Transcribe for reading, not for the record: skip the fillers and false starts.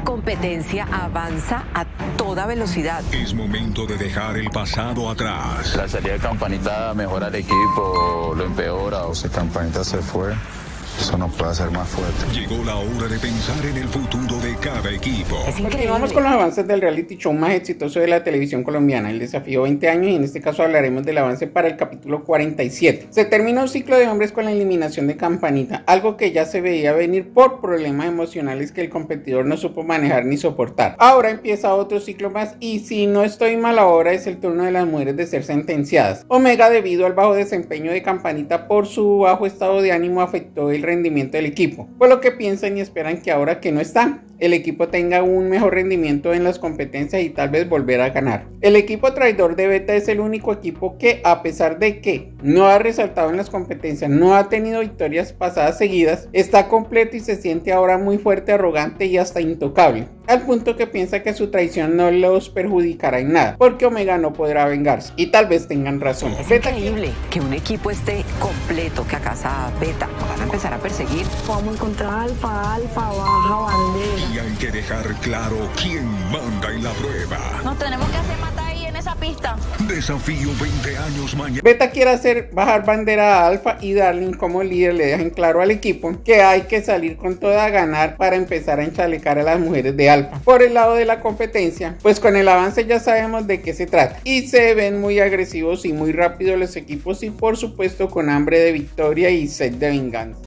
competencia avanza a toda velocidad. Es momento de dejar el pasado atrás. La salida de Campanita mejora el equipo, lo empeora. O si Campanita se fue, eso nos puede hacer más fuerte. Llegó la hora de pensar en el futuro de cada equipo. Continuamos con los avances del reality show más exitoso de la televisión colombiana, El Desafío 20 años, y en este caso hablaremos del avance para el capítulo 47. Se termina un ciclo de hombres con la eliminación de Campanita, algo que ya se veía venir por problemas emocionales que el competidor no supo manejar ni soportar. Ahora empieza otro ciclo más y si no estoy mal ahora es el turno de las mujeres de ser sentenciadas. Omega, debido al bajo desempeño de Campanita por su bajo estado de ánimo, afectó el rendimiento del equipo, por lo que piensan y esperan que ahora que no está, el equipo tenga un mejor rendimiento en las competencias y tal vez volver a ganar. El equipo traidor de Beta es el único equipo que, a pesar de que no ha resaltado en las competencias, no ha tenido victorias pasadas seguidas, está completo y se siente ahora muy fuerte, arrogante y hasta intocable, al punto que piensa que su traición no los perjudicará en nada, porque Omega no podrá vengarse, y tal vez tengan razón. Es increíble que un equipo esté completo, que acá está Beta, van a empezar a perseguir. Vamos contra Alfa, baja bandera. Y hay que dejar claro quién manda en la prueba. Nos tenemos que hacer matar ahí en esa pista. Desafío 20 años mañana. Beta quiere hacer bajar bandera a Alfa y Darling como líder le dejan claro al equipo que hay que salir con toda a ganar para empezar a enchalecar a las mujeres de Alfa. Por el lado de la competencia, pues con el avance ya sabemos de qué se trata y se ven muy agresivos y muy rápidos los equipos y por supuesto con hambre de victoria y sed de venganza.